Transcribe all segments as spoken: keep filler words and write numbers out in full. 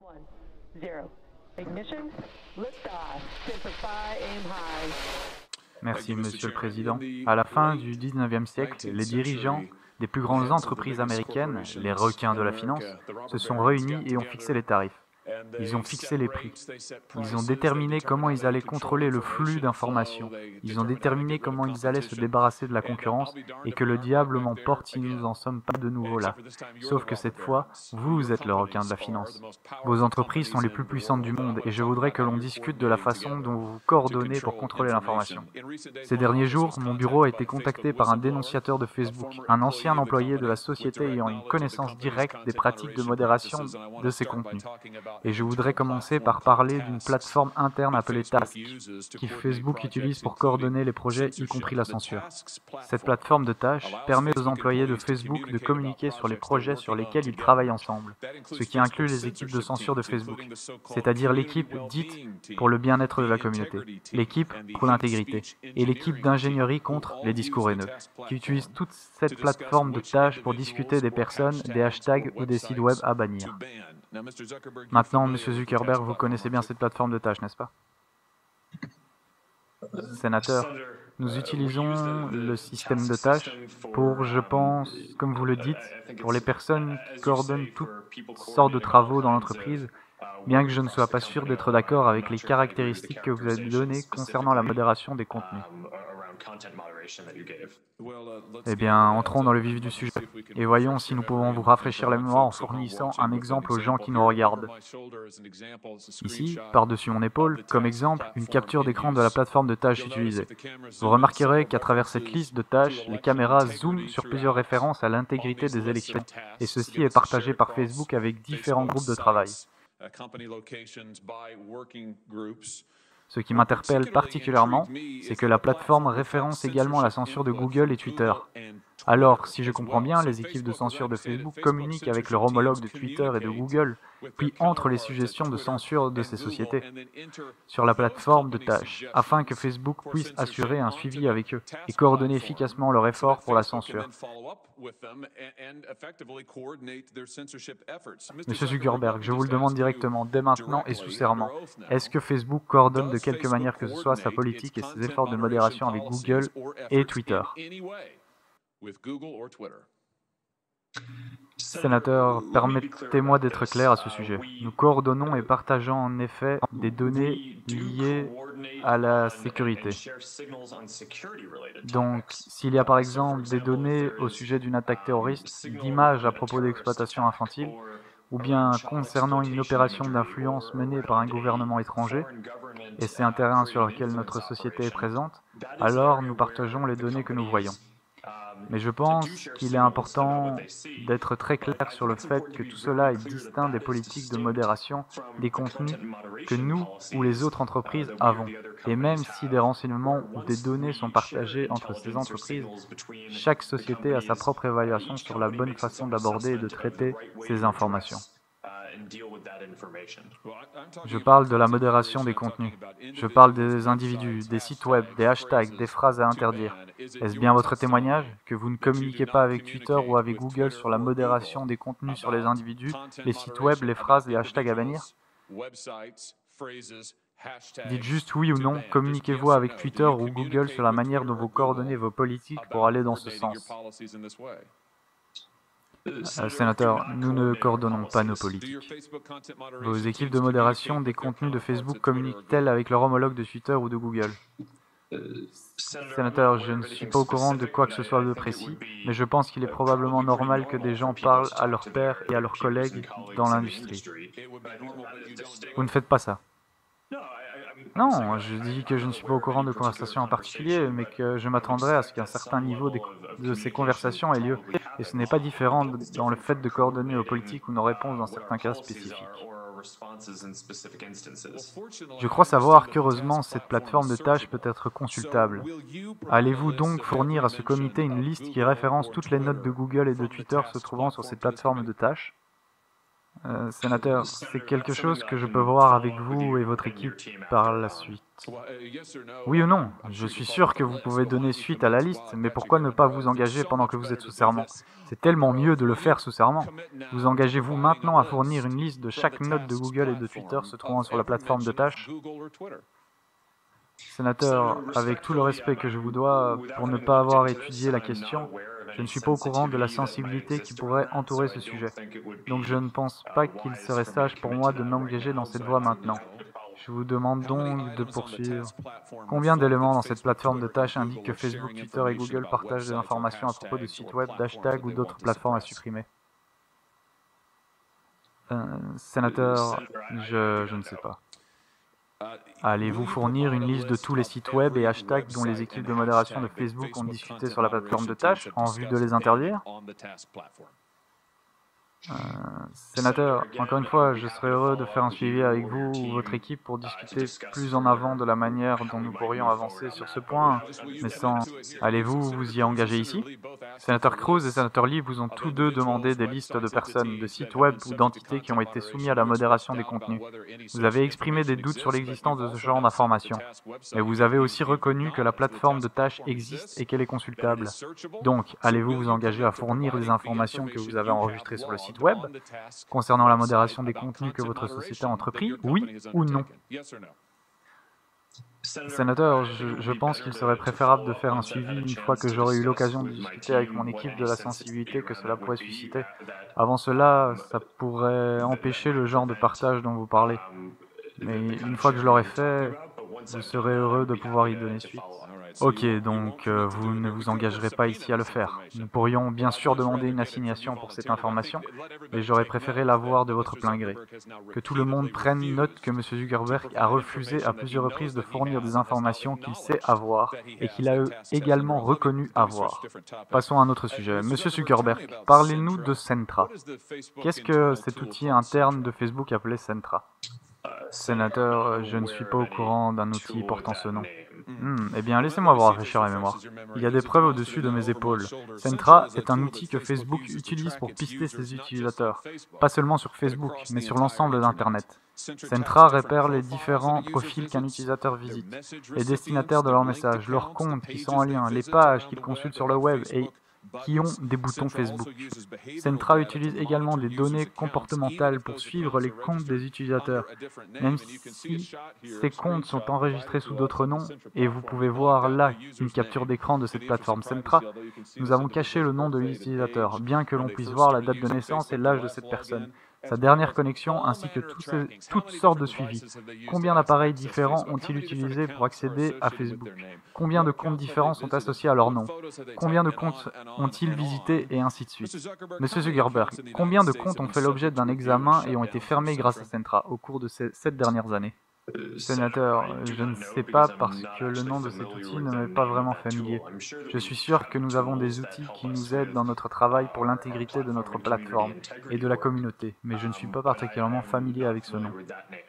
Merci, Monsieur le Président. À la fin du dix-neuvième siècle, les dirigeants des plus grandes entreprises américaines, les requins de la finance, se sont réunis et ont fixé les tarifs. Ils ont fixé les prix. Ils ont déterminé comment ils allaient contrôler le flux d'informations. Ils ont déterminé comment ils allaient se débarrasser de la concurrence et que le diable m'emporte si nous n'en sommes pas de nouveau là. Sauf que cette fois, vous êtes le requin de la finance. Vos entreprises sont les plus puissantes du monde et je voudrais que l'on discute de la façon dont vous vous coordonnez pour contrôler l'information. Ces derniers jours, mon bureau a été contacté par un dénonciateur de Facebook, un ancien employé de la société ayant une connaissance directe des pratiques de modération de ses contenus. Et je voudrais commencer par parler d'une plateforme interne appelée Task, que Facebook utilise pour coordonner les projets, y compris la censure. Cette plateforme de tâches permet aux employés de Facebook de communiquer sur les projets sur lesquels ils travaillent ensemble, ce qui inclut les équipes de censure de Facebook, c'est-à-dire l'équipe dite pour le bien-être de la communauté, l'équipe pour l'intégrité, et l'équipe d'ingénierie contre les discours haineux, qui utilise toute cette plateforme de tâches pour discuter des personnes, des hashtags ou des sites web à bannir. Maintenant, Monsieur Zuckerberg, vous connaissez bien cette plateforme de tâches, n'est-ce pas? Sénateur, nous utilisons le système de tâches pour, je pense, comme vous le dites, pour les personnes qui coordonnent toutes sortes de travaux dans l'entreprise, bien que je ne sois pas sûr d'être d'accord avec les caractéristiques que vous avez données concernant la modération des contenus. Eh bien, entrons dans le vif du sujet et voyons si nous pouvons vous rafraîchir la mémoire en fournissant un exemple aux gens qui nous regardent. Ici, par-dessus mon épaule, comme exemple, une capture d'écran de la plateforme de tâches utilisée. Vous remarquerez qu'à travers cette liste de tâches, les caméras zooment sur plusieurs références à l'intégrité des élections, et ceci est partagé par Facebook avec différents groupes de travail. Ce qui m'interpelle particulièrement, c'est que la plateforme référence également la censure de Google et Twitter. Alors, si je comprends bien, les équipes de censure de Facebook communiquent avec leur homologue de Twitter et de Google, puis entrent les suggestions de censure de ces sociétés sur la plateforme de tâches, afin que Facebook puisse assurer un suivi avec eux et coordonner efficacement leurs efforts pour la censure. Monsieur Zuckerberg, je vous le demande directement, dès maintenant et sous serment, est-ce que Facebook coordonne de quelque manière que ce soit sa politique et ses efforts de modération avec Google et Twitter? Sénateur, permettez-moi d'être clair à ce sujet. Nous coordonnons et partageons en effet des données liées à la sécurité. Donc, s'il y a par exemple des données au sujet d'une attaque terroriste, d'images à propos d'exploitation infantile, ou bien concernant une opération d'influence menée par un gouvernement étranger, et c'est un terrain sur lequel notre société est présente, alors nous partageons les données que nous voyons. Mais je pense qu'il est important d'être très clair sur le fait que tout cela est distinct des politiques de modération des contenus que nous ou les autres entreprises avons. Et même si des renseignements ou des données sont partagés entre ces entreprises, chaque société a sa propre évaluation sur la bonne façon d'aborder et de traiter ces informations. Je parle de la modération des contenus. Je parle des individus, des sites web, des hashtags, des phrases à interdire. Est-ce bien votre témoignage que vous ne communiquez pas avec Twitter ou avec Google sur la modération des contenus sur les individus, les sites web, les phrases, les hashtags à bannir? Dites juste oui ou non, communiquez-vous avec Twitter ou Google sur la manière dont vous coordonnez vos politiques pour aller dans ce sens? Euh, sénateur, nous ne coordonnons pas nos politiques. Vos équipes de modération des contenus de Facebook communiquent-elles avec leur homologue de Twitter ou de Google? Sénateur, je ne suis pas au courant de quoi que ce soit de précis, mais je pense qu'il est probablement normal que des gens parlent à leurs pairs et à leurs collègues dans l'industrie. Vous ne faites pas ça? Non, je dis que je ne suis pas au courant de conversations en particulier, mais que je m'attendrais à ce qu'un certain niveau de ces conversations ait lieu. Et ce n'est pas différent dans le fait de coordonner nos politiques ou nos réponses dans certains cas spécifiques. Je crois savoir qu'heureusement, cette plateforme de tâches peut être consultable. Allez-vous donc fournir à ce comité une liste qui référence toutes les notes de Google et de Twitter se trouvant sur cette plateforme de tâches? Euh, sénateur, c'est quelque chose que je peux voir avec vous et votre équipe par la suite. Oui ou non? Je suis sûr que vous pouvez donner suite à la liste, mais pourquoi ne pas vous engager pendant que vous êtes sous serment? C'est tellement mieux de le faire sous serment. Vous engagez-vous maintenant à fournir une liste de chaque note de Google et de Twitter se trouvant sur la plateforme de tâches? Sénateur, avec tout le respect que je vous dois, pour ne pas avoir étudié la question, je ne suis pas au courant de la sensibilité qui pourrait entourer ce sujet. Donc je ne pense pas qu'il serait sage pour moi de m'engager dans cette voie maintenant. Je vous demande donc de poursuivre. Combien d'éléments dans cette plateforme de tâches indiquent que Facebook, Twitter et Google partagent des informations à propos de sites web, d'hashtags ou d'autres plateformes à supprimer? euh, Sénateur, je, je ne sais pas. Allez-vous fournir une liste de tous les sites web et hashtags dont les équipes de modération de Facebook ont discuté sur la plateforme de tâches en vue de les interdire? Euh, Sénateur, encore une fois, je serais heureux de faire un suivi avec vous ou votre équipe pour discuter plus en avant de la manière dont nous pourrions avancer sur ce point, mais sans... Allez-vous vous y engager ici? Sénateur Cruz et Sénateur Lee vous ont tous deux demandé des listes de personnes, de sites web ou d'entités qui ont été soumis à la modération des contenus. Vous avez exprimé des doutes sur l'existence de ce genre d'informations, mais vous avez aussi reconnu que la plateforme de tâches existe et qu'elle est consultable. Donc, allez-vous vous engager à fournir des informations que vous avez enregistrées sur le site web concernant la modération des contenus que votre société a entrepris, oui ou non? Sénateur, je, je pense qu'il serait préférable de faire un suivi une fois que j'aurai eu l'occasion de discuter avec mon équipe de la sensibilité que cela pourrait susciter. Avant cela, ça pourrait empêcher le genre de partage dont vous parlez. Mais une fois que je l'aurai fait, vous serez heureux de pouvoir y donner suite. Ok, donc euh, vous ne vous engagerez pas ici à le faire. Nous pourrions bien sûr demander une assignation pour cette information, mais j'aurais préféré l'avoir de votre plein gré. Que tout le monde prenne note que M. Zuckerberg a refusé à plusieurs reprises de fournir des informations qu'il sait avoir et qu'il a également reconnu avoir. Passons à un autre sujet. M. Zuckerberg, parlez-nous de Centra. Qu'est-ce que cet outil interne de Facebook appelé Centra? Sénateur, je ne suis pas au courant d'un outil portant ce nom. Hmm, eh bien, laissez-moi vous rafraîchir la mémoire. Il y a des preuves au-dessus de mes épaules. Centra est un outil que Facebook utilise pour pister ses utilisateurs, pas seulement sur Facebook, mais sur l'ensemble d'Internet. Centra repère les différents profils qu'un utilisateur visite, les destinataires de leurs messages, leurs comptes qui sont en lien, les pages qu'ils consultent sur le web et qui ont des boutons Facebook. Centra utilise également des données comportementales pour suivre les comptes des utilisateurs, même si ces comptes sont enregistrés sous d'autres noms, et vous pouvez voir là une capture d'écran de cette plateforme Centra. Nous avons caché le nom de l'utilisateur, bien que l'on puisse voir la date de naissance et l'âge de cette personne, sa dernière connexion ainsi que tous ces, toutes sortes de suivis. Combien d'appareils différents ont-ils utilisé pour accéder à Facebook? Combien de comptes différents sont associés à leur nom? Combien de comptes ont-ils visité et ainsi de suite? Monsieur Zuckerberg, combien de comptes ont fait l'objet d'un examen et ont été fermés grâce à Centra au cours de ces sept dernières années? Sénateur, je ne sais pas parce que le nom de cet outil ne m'est pas vraiment familier. Je suis sûr que nous avons des outils qui nous aident dans notre travail pour l'intégrité de notre plateforme et de la communauté, mais je ne suis pas particulièrement familier avec ce nom.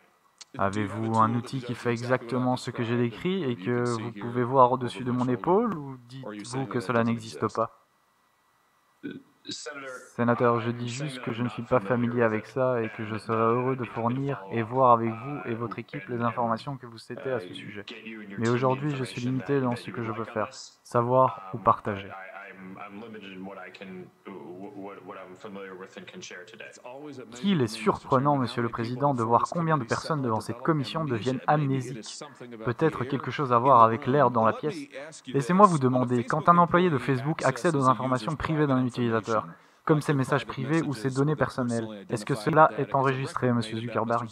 Avez-vous un outil qui fait exactement ce que j'ai décrit et que vous pouvez voir au-dessus de mon épaule, ou dites-vous que cela n'existe pas? Sénateur, je dis juste que je ne suis pas familier avec ça et que je serais heureux de fournir et voir avec vous et votre équipe les informations que vous souhaitez à ce sujet. Mais aujourd'hui, je suis limité dans ce que je peux faire, savoir ou partager. Qu'il est surprenant, Monsieur le Président, de voir combien de personnes devant cette commission deviennent amnésiques. Peut-être quelque chose à voir avec l'air dans la pièce. Laissez-moi vous demander, quand un employé de Facebook accède aux informations privées d'un utilisateur, comme ses messages privés ou ses données personnelles, est-ce que cela est enregistré, Monsieur Zuckerberg?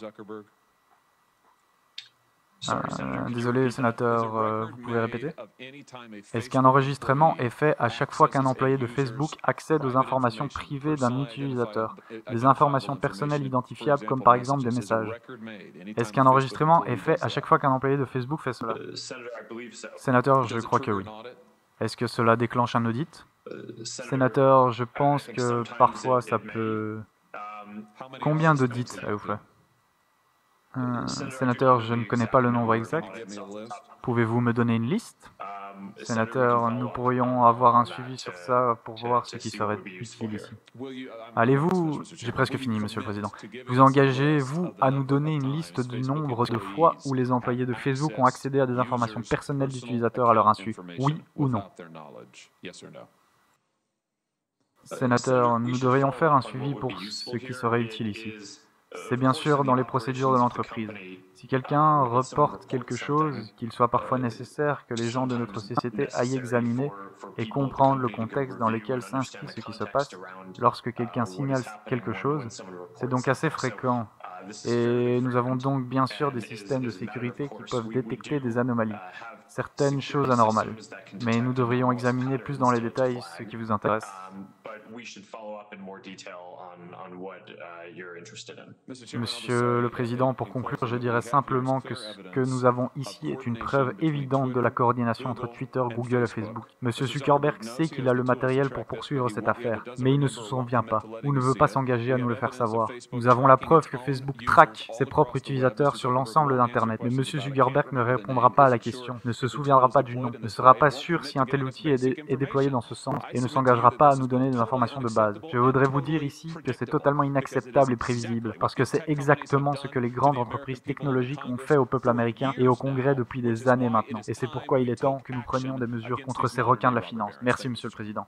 Euh, désolé, sénateur, euh, vous pouvez répéter? Est-ce qu'un enregistrement est fait à chaque fois qu'un employé de Facebook accède aux informations privées d'un utilisateur, des informations personnelles identifiables comme par exemple des messages? Est-ce qu'un enregistrement est fait à chaque fois qu'un employé de Facebook fait cela? Sénateur, je crois que oui. Est-ce que cela déclenche un audit? Sénateur, je pense que parfois ça peut... Combien d'audits avez-vous fait? Euh, sénateur, je ne connais pas le nombre exact. Pouvez-vous me donner une liste? Sénateur, nous pourrions avoir un suivi sur ça pour voir ce qui serait utile ici. Allez-vous, j'ai presque fini, Monsieur le Président, vous engagez-vous à nous donner une liste du nombre de fois où les employés de Facebook ont accédé à des informations personnelles d'utilisateurs à leur insu, oui ou non? Sénateur, nous devrions faire un suivi pour ce qui serait utile ici. C'est bien sûr dans les procédures de l'entreprise. Si quelqu'un reporte quelque chose, qu'il soit parfois nécessaire que les gens de notre société aillent examiner et comprendre le contexte dans lequel s'inscrit ce qui se passe, lorsque quelqu'un signale quelque chose, c'est donc assez fréquent. Et nous avons donc bien sûr des systèmes de sécurité qui peuvent détecter des anomalies, certaines choses anormales. Mais nous devrions examiner plus dans les détails ce qui vous intéresse. Monsieur le Président, pour conclure, je dirais simplement que ce que nous avons ici est une preuve évidente de la coordination entre Twitter, Google et Facebook. Monsieur Zuckerberg sait qu'il a le matériel pour poursuivre cette affaire, mais il ne se souvient pas, ou ne veut pas s'engager à nous le faire savoir. Nous avons la preuve que Facebook traque ses propres utilisateurs sur l'ensemble d'Internet, mais Monsieur Zuckerberg ne répondra pas à la question, ne se souviendra pas du nom, ne sera pas sûr si un tel outil est, dé est déployé dans ce sens, et ne s'engagera pas à nous donner des informations de base. Je voudrais vous dire ici que c'est totalement inacceptable et prévisible, parce que c'est exactement ce que les grandes entreprises technologiques ont fait au peuple américain et au Congrès depuis des années maintenant. Et c'est pourquoi il est temps que nous prenions des mesures contre ces requins de la finance. Merci, Monsieur le Président.